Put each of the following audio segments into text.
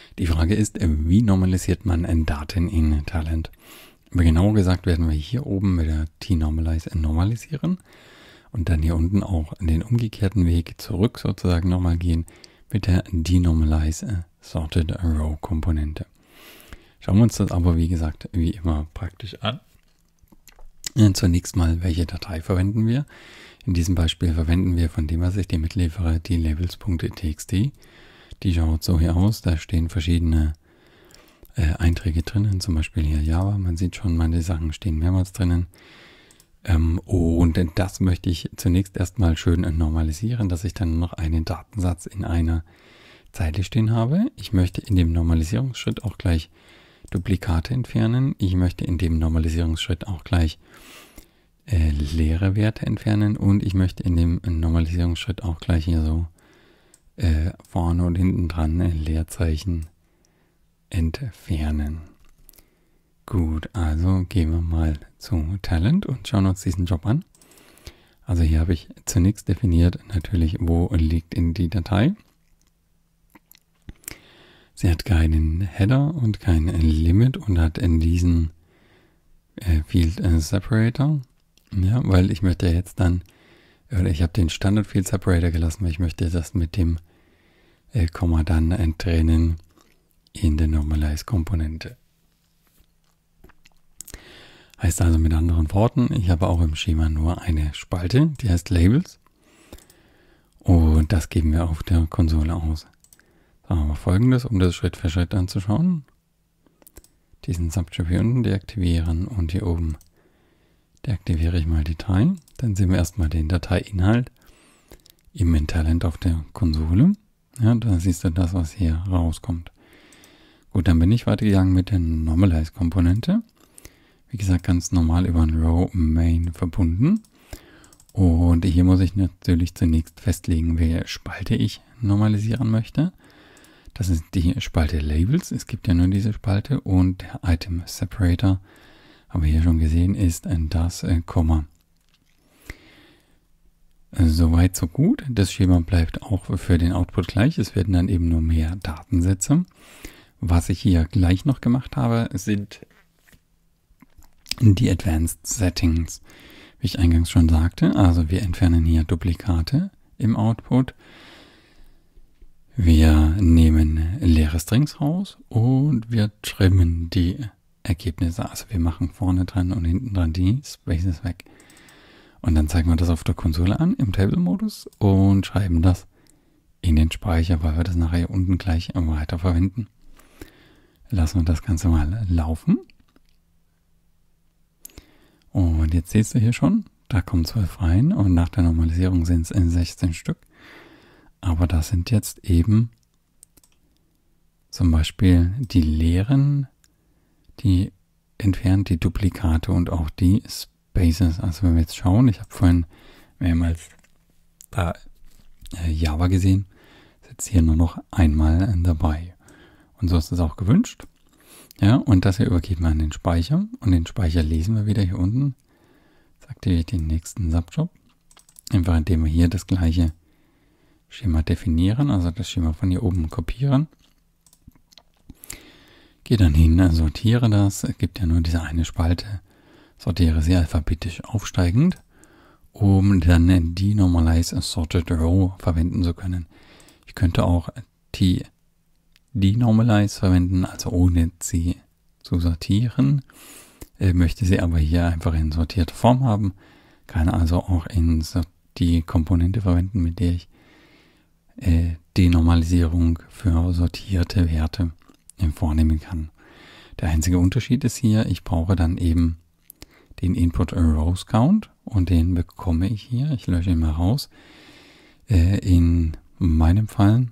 Die Frage ist, wie normalisiert man Daten in Talend? Aber genauer gesagt werden wir hier oben mit der T-Normalize normalisieren und dann hier unten auch den umgekehrten Weg zurück sozusagen nochmal gehen mit der Denormalize Sorted Row Komponente. Schauen wir uns das aber wie gesagt wie immer praktisch an. Zunächst mal, welche Datei verwenden wir? In diesem Beispiel verwenden wir von dem, was ich dir mitliefere, die labels.txt. Die schaut so hier aus, da stehen verschiedene Einträge drinnen, zum Beispiel hier Java. Man sieht schon, manche Sachen stehen mehrmals drinnen. Und das möchte ich zunächst erstmal schön normalisieren, dass ich dann nur noch einen Datensatz in einer Zeile stehen habe. Ich möchte in dem Normalisierungsschritt auch gleich Duplikate entfernen. Ich möchte in dem Normalisierungsschritt auch gleich leere Werte entfernen und ich möchte in dem Normalisierungsschritt auch gleich hier so vorne und hinten dran Leerzeichen entfernen. Gut, also gehen wir mal zu Talend und schauen uns diesen Job an. Also hier habe ich zunächst definiert natürlich, wo liegt in die Datei. Sie hat keinen Header und kein Limit und hat in diesen Field Separator. Ja, weil ich möchte jetzt dann, oder ich habe den Standard Field Separator gelassen, weil ich möchte das mit dem Komma dann trennen in der Normalize Komponente. Heißt also mit anderen Worten, ich habe auch im Schema nur eine Spalte, die heißt Labels. Und das geben wir auf der Konsole aus. Sagen wir Folgendes, um das Schritt für Schritt anzuschauen. Diesen Subjob hier unten deaktivieren und hier oben deaktiviere ich mal die Datei. Dann sehen wir erstmal den Dateiinhalt im Talend auf der Konsole. Ja, da siehst du das, was hier rauskommt. Gut, dann bin ich weitergegangen mit der Normalize-Komponente. Wie gesagt, ganz normal über ein Row Main verbunden. Und hier muss ich natürlich zunächst festlegen, welche Spalte ich normalisieren möchte. Das ist die Spalte Labels. Es gibt ja nur diese Spalte und der Item Separator, haben wir hier schon gesehen, ist das Komma. Soweit so gut. Das Schema bleibt auch für den Output gleich. Es werden dann eben nur mehr Datensätze. Was ich hier gleich noch gemacht habe, sind die Advanced Settings. Wie ich eingangs schon sagte, also wir entfernen hier Duplikate im Output. Wir nehmen leere Strings raus und wir trimmen die Ergebnisse. Also wir machen vorne dran und hinten dran die Spaces weg. Und dann zeigen wir das auf der Konsole an im Table-Modus und schreiben das in den Speicher, weil wir das nachher unten gleich weiter verwenden. Lassen wir das Ganze mal laufen. Und jetzt siehst du hier schon, da kommen 12 rein und nach der Normalisierung sind es 16 Stück. Aber das sind jetzt eben zum Beispiel die leeren, die entfernt die Duplikate und auch die Spaces. Also wenn wir jetzt schauen, ich habe vorhin mehrmals da Java gesehen, ist jetzt hier nur noch einmal dabei. Und so ist es auch gewünscht. Ja, und das hier übergeht man an den Speicher und den Speicher lesen wir wieder hier unten. Jetzt aktiviere ich den nächsten Subjob. Einfach indem wir hier das gleiche Schema definieren, also das Schema von hier oben kopieren. Gehe dann hin, sortiere das. Es gibt ja nur diese eine Spalte. Sortiere sie alphabetisch aufsteigend, um dann die Normalize Sorted Row verwenden zu können. Ich könnte auch die Denormalize verwenden, also ohne sie zu sortieren. Möchte sie aber hier einfach in sortierter Form haben. Kann also auch in die Komponente verwenden, mit der ich Denormalisierung für sortierte Werte vornehmen kann. Der einzige Unterschied ist hier, ich brauche dann eben den Input Rows Count und den bekomme ich hier. Ich lösche ihn mal raus. In meinem Fall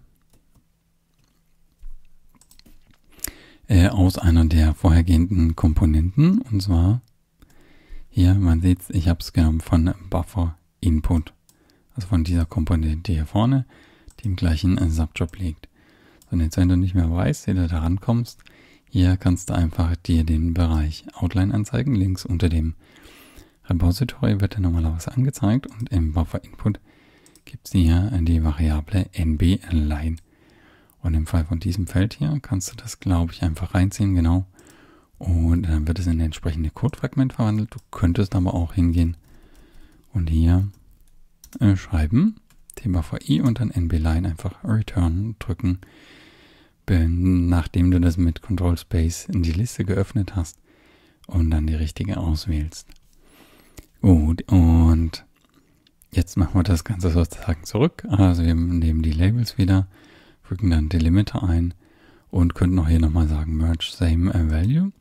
aus einer der vorhergehenden Komponenten, und zwar hier, man sieht, ich habe es genommen von Buffer Input, also von dieser Komponente hier vorne, die im gleichen Subjob liegt. So, und jetzt, wenn du nicht mehr weißt, wie du da rankommst, hier kannst du einfach dir den Bereich Outline anzeigen. Links unter dem Repository wird er normalerweise angezeigt und im Buffer Input gibt es hier die Variable NB Line. Und im Fall von diesem Feld hier kannst du das, glaube ich, einfach reinziehen, genau. Und dann wird es in das entsprechende Codefragment verwandelt. Du könntest aber auch hingehen und hier schreiben, Thema VI und dann NB-Line einfach Return drücken, nachdem du das mit Control Space in die Liste geöffnet hast und dann die richtige auswählst. Gut, und jetzt machen wir das Ganze sozusagen zurück. Also wir nehmen die Labels wieder, fügen dann Delimiter ein und könnten auch hier nochmal sagen Merge Same Value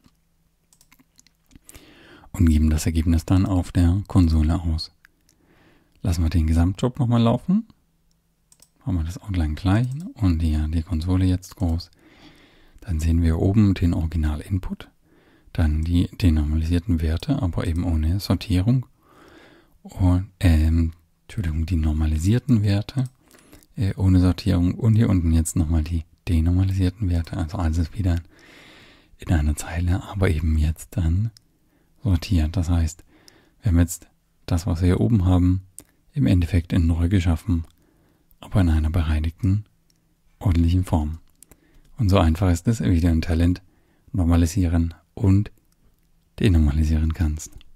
und geben das Ergebnis dann auf der Konsole aus. Lassen wir den Gesamtjob nochmal laufen. Machen wir das Outline gleich und hier die Konsole jetzt groß. Dann sehen wir oben den Original-Input, dann die denormalisierten Werte, aber eben ohne Sortierung. Und, Entschuldigung, die normalisierten Werte ohne Sortierung und hier unten jetzt nochmal die denormalisierten Werte, also alles wieder in einer Zeile, aber eben jetzt dann sortiert. Das heißt, wir haben jetzt das, was wir hier oben haben, im Endeffekt in neu geschaffen, aber in einer bereinigten, ordentlichen Form. Und so einfach ist es, wie du ein Talent normalisieren und denormalisieren kannst.